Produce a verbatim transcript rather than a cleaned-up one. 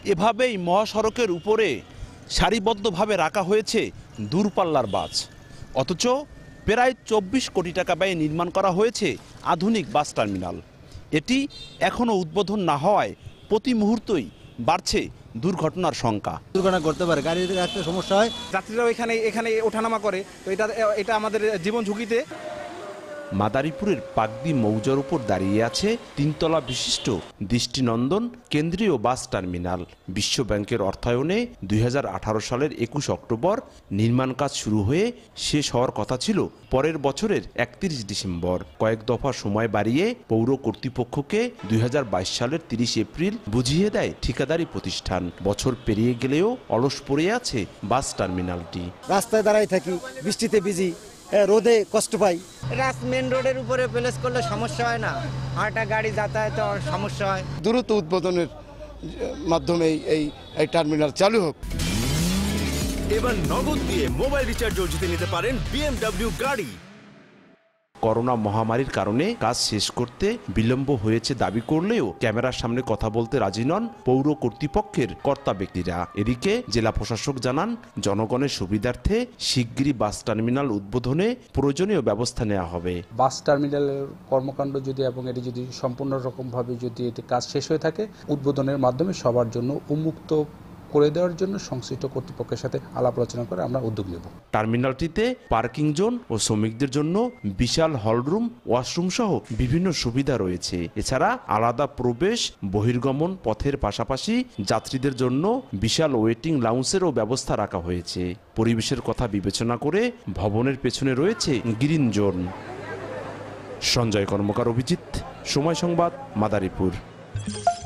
এভাবেই মহাসড়কের উপরে সারিবদ্ধভাবে রাখা হয়েছে দূরপাল্লার বাস। অথচ প্রায় চব্বিশ কোটি টাকা ব্যয়ে নির্মাণ করা হয়েছে আধুনিক বাস টার্মিনাল। এটি এখনও উদ্বোধন না হওয়ায় প্রতি মুহূর্তই বাড়ছে দুর্ঘটনার সংখ্যা। দুর্ঘটনা করতে পারে, গাড়িতে রাখতে সমস্যা হয়, যাত্রীরাও এখানে এখানে ওঠানামা করে, তো এটা এটা আমাদের জীবন ঝুঁকিতে। মাদারীপুরের পাগদি মৌজার উপর দাঁড়িয়ে আছে তিনতলা বিশিষ্ট দৃষ্টিনন্দন কেন্দ্রীয় বাস টার্মিনাল। বিশ্ব ব্যাংকের অর্থায়নে দুই হাজার আঠারো সালের একুশ অক্টোবর নির্মাণ কাজ শুরু হয়ে শেষ হওয়ার কথা ছিল পরের বছরের একত্রিশ ডিসেম্বর। কয়েক দফা সময় বাড়িয়ে পৌর কর্তৃপক্ষকে দুই হাজার বাইশ সালের তিরিশ এপ্রিল বুঝিয়ে দেয় ঠিকাদারি প্রতিষ্ঠান। বছর পেরিয়ে গেলেও অলস পড়ে আছে বাস টার্মিনালটি। রাস্তায় দাঁড়াই থাকি, বৃষ্টিতে ভিজি, রোদে কষ্ট পাই। রাস্তা মেন রোডের উপরে প্লেস করলে সমস্যা হয় না, আটা গাড়ি যাতায়াতে সমস্যা হয়। দ্রুত উদ্বোধনের মাধ্যমে এই এই টার্মিনাল চালু হোক। এবার নগদ দিয়ে মোবাইল রিচার্জও জিতে নিতে পারেন বিএমডব্লিউ গাড়ি। করোনা মহামারীর কারণে কাজ শেষ করতে বিলম্ব হয়েছে দাবি করলেও ক্যামেরার সামনে কথা বলতে রাজি নন পৌর কর্তৃপক্ষের কর্তা ব্যক্তিরা। এদিকে জেলা প্রশাসক জানান, জনগণের সুবিধার্থে শিগগিরই বাস টার্মিনাল উদ্বোধনে প্রয়োজনীয় ব্যবস্থা নেওয়া হবে। বাস টার্মিনালের কর্মকাণ্ড যদি এবং এটি যদি সম্পূর্ণ রকমভাবে যদি এটি কাজ শেষ হয়ে থাকে, উদ্বোধনের মাধ্যমে সবার জন্য উন্মুক্ত করে দেওয়ার জন্য সংশ্লিষ্ট কর্তৃপক্ষের সাথে আলাপ আলোচনা করে আমরা উদ্যোগ নেব। টার্মিনালটিতে পার্কিং জোন ও শ্রমিকদের জন্য বিশাল হলরুম, ওয়াশরুম সহ বিভিন্ন সুবিধা রয়েছে। এছাড়া আলাদা প্রবেশ বহির্গমন পথের পাশাপাশি যাত্রীদের জন্য বিশাল ওয়েটিং লাউঞ্জেরও ব্যবস্থা রাখা হয়েছে। পরিবেশের কথা বিবেচনা করে ভবনের পেছনে রয়েছে গ্রিন জোন। সঞ্জয় কর্মকার, অভিজিৎ, সময় সংবাদ, মাদারীপুর।